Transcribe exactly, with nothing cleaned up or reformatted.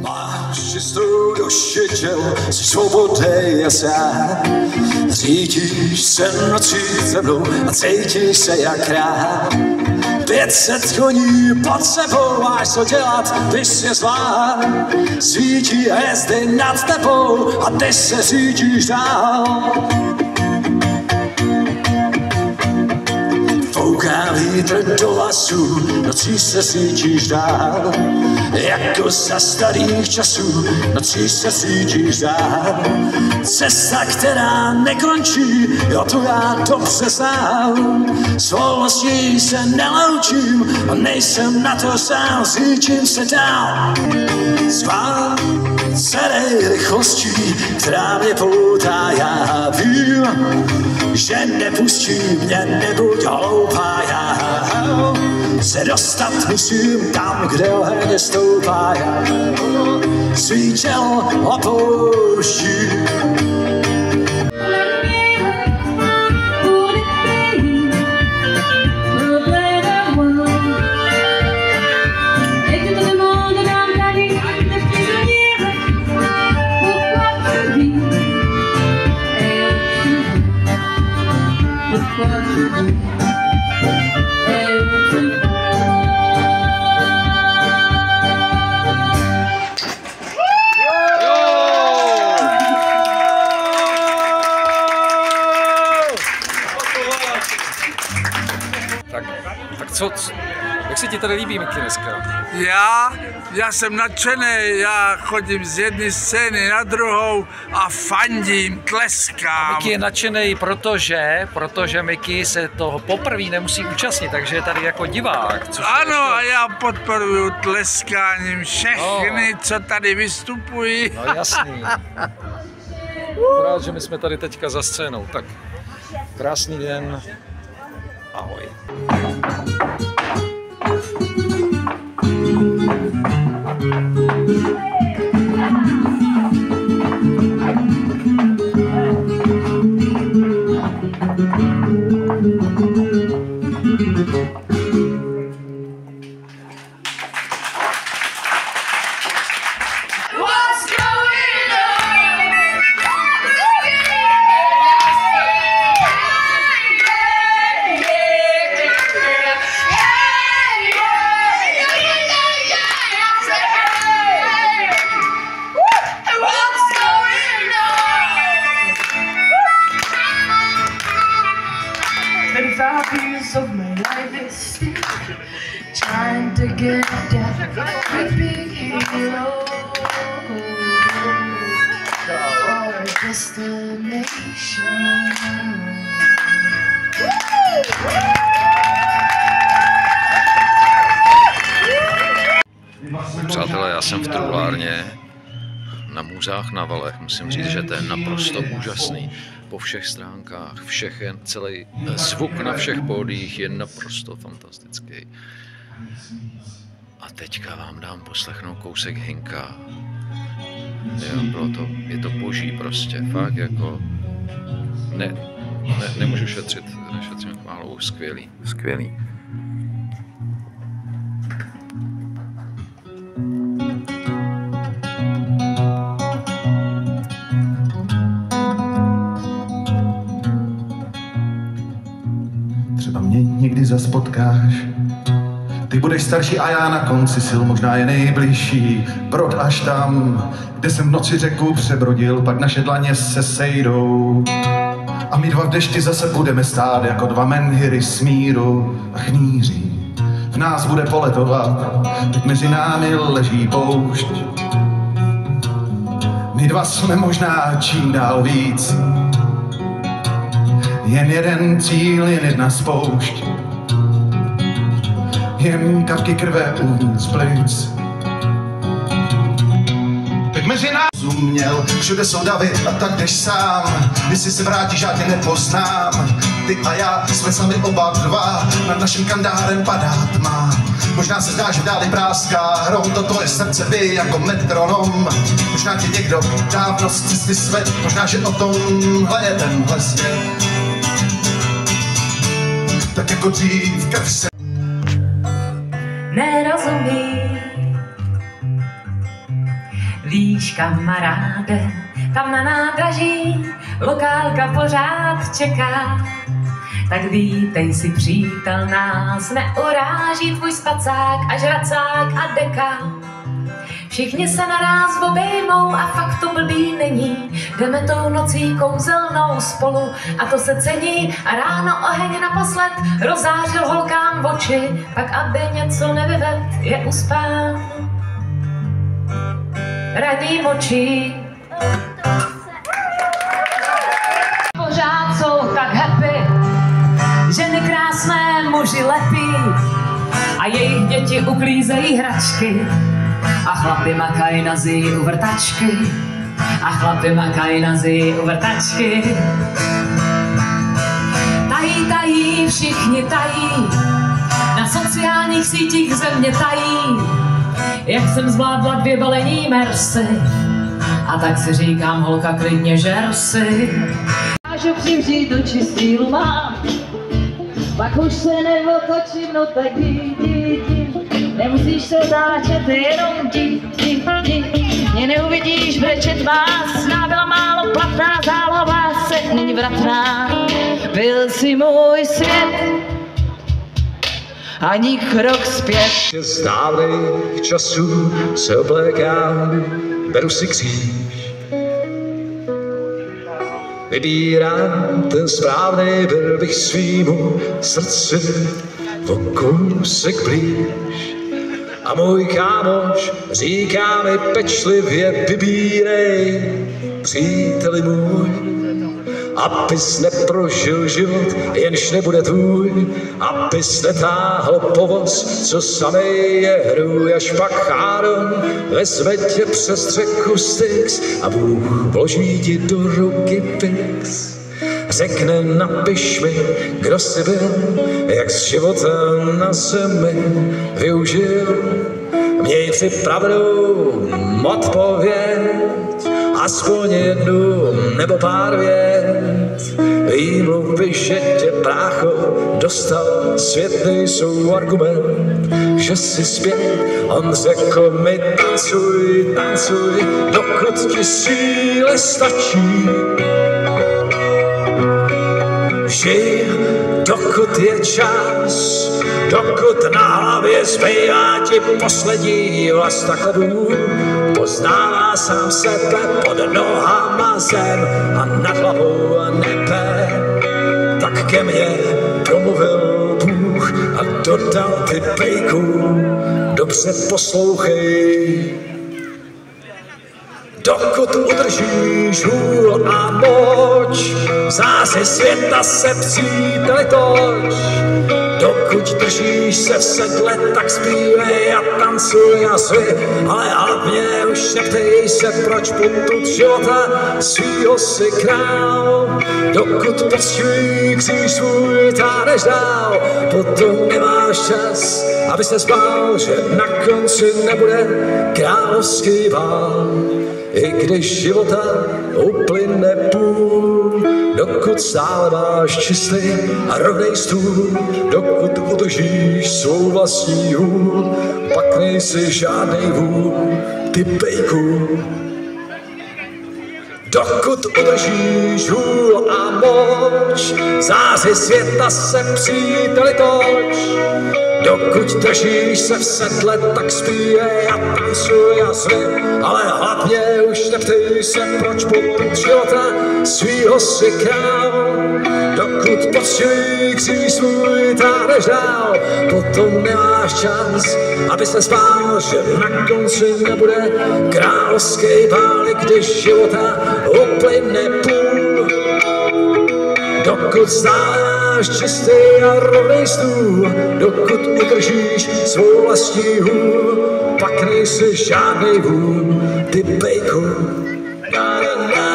Máš čistou duši tělo, jsi svobodnej a sám. Řídíš se nocí se mnou a cítíš se jak král. Pětset koní pod sebou, máš co dělat, ty jsi zván. Svítí hvězdy nad tebou a ty se řídíš dál. Fouká vítr do lasů, nocí se řídíš dál. Jako za starých časů, nocí se řídíš dál. Cesta, která nekončí, jo, to já dobře znám. S volností se neloučím a nejsem na to sám, řídím se dál. Zván celej rychlostí, která mě poutá, já vím, že nepustí mě, nebuď hloupá, já se dostat musím tam, kde oheň stoupá, já svý tělo opouštím. Tak, tak co, jak se ti tady líbí, Miky, dneska? Já, já jsem nadšený, já chodím z jedné scény na druhou a fandím, tleskám. Miky je nadšený, protože, protože Miky se toho poprvé nemusí účastnit, takže je tady jako divák. Což ano, a já podporuju tleskáním všechny, no, co tady vystupují. No jasný. Rád, že my jsme tady teďka za scénou, tak krásný den. Ahoj. twenty-five years of my life is still trying to get death with big hero for a destination. Přátelé, já jsem v truhlárně na Můzách na Valech. Musím říct, že to je naprosto úžasný. Po všech stránkách, všechen, celý zvuk na všech pódiích je naprosto fantastický. A teďka vám dám poslechnout kousek Hinka. Jo, bylo to, je to boží prostě, fakt jako, ne, ne, nemůžu šetřit, nešetřím málo, skvělý, skvělý. Třeba mě někdy zas potkáš. Ty budeš starší a já na konci sil možná je nejbližší. Brod až tam, kde jsem v noci řeku přebrodil, pak naše dlaně se sejdou. A my dva v dešti zase budeme stát jako dva menhiry smíru a chníří. V nás bude poletovat, teď mezi námi leží poušť. My dva jsme možná čím dál víc. Jen jeden cíl, jen jedna spoušť. Jen kapky krve uvnitř plic. Teď mezi nás uměl, všude jsou davy a tak jdeš sám. Když si se vrátíš, já tě nepoznám. Ty a já jsme sami oba dva, nad naším kandárem padá tma. Možná se zdá, že v dáli práská hrom, to tvoje srdce by jako metronom. Možná tě někdo dávno z cesty svět, možná, že o tomhle je tenhle svět. Tak jako dřív krv se nerozumí. Víš, kamaráde, tam na nádraží lokálka pořád čeká. Tak vítej si, přítel, nás neuráží tvůj spacák a žracák a deka. Všichni se naráz obejmou a fakt to blbý není. Jdeme tou nocí kouzelnou spolu a to se cení. A ráno oheň naposled rozářil holkám oči, pak aby něco nevyved, je uspán. Radí močí. Pořád jsou tak happy, ženy krásné, muži lepí a jejich děti uklízejí hračky. A chlapi makají na zí u vrtačky, a chlapi makají na zí u vrtačky. Tají, tají, všichni tají, na sociálních sítích země tají, jak jsem zvládla dvě balení Mersy. A tak si říkám, holka, klidně žer si. Můžu přivřít do čistý lumá, pak už se neotočím, no tak jdi, jdi, jdi. Nemusíš se otáčet, jenom ti, ti, ti. Mě neuvidíš brečet vás, byla málo platná, záloha se není vratná. Byl si můj svět, ani krok zpět. Z dávných časů se oblékám, beru si kříž. Vybírám ten správný, byl bych svýmu srdci o kousek blíž. A můj kámoš říká mi pečlivě, vybírej, příteli můj, abys neprožil život, jenž nebude tvůj, abys netáhl povoz, co samej je hrůj, až pak Cháron vezme tě přes řeku Styx a Bůh vloží ti do ruky pix. Řekne, napiš mi, kdo jsi byl, jak z života na zemi využil. Měj připravenou odpověď, aspoň jednu nebo pár vět. Výmluvy, že tě brácho dostal, svět nejsou argument, že si zpět. On řekl mi, tancuj, tancuj, dokud ti síly stačí. Žij, dokud je čas, dokud na hlavě zbývá ti poslední vlasta kladů. Poznává sám sebe, pod nohama zem a nad hlavou nebe. Tak ke mně promluvil Bůh a dodal, ty pejku, dobře poslouchej. Dokud udržíš hůl a moč, v záři světa se příteli toč. Dokud držíš se v sedle, tak zpívej a tancuj a zvi, ale hlavně už neptej se, proč potud života svýho si král. Dokud poctují kříž svůj, táhneš dál, potom nemáš čas, aby se spál, že na konci nebude královský bál. I když života uplyne půl, dokud stále máš čistý a rovnej stůl, dokud udržíš svou vlastní hůl, pak nejsi žádnej vůl, ty pejku. Dokud udržíš hůl a moč, záři světa se příteli toč. Dokud držíš se v sedle, tak zpívej a tancuj a zvi, ale hlavně už neptej se, proč potud života svýho si král. Dokud poctují kříž svůj, táhneš dál, potom nemáš čas, aby se spál, že na konci nebude královský bál, i když života uplyne půl. Dokud stále máš čistý a rovnej stůl, dokud udržíš svou vlastní hůl, pak nejsi žádnej vůl, ty pejku. Na, na, na.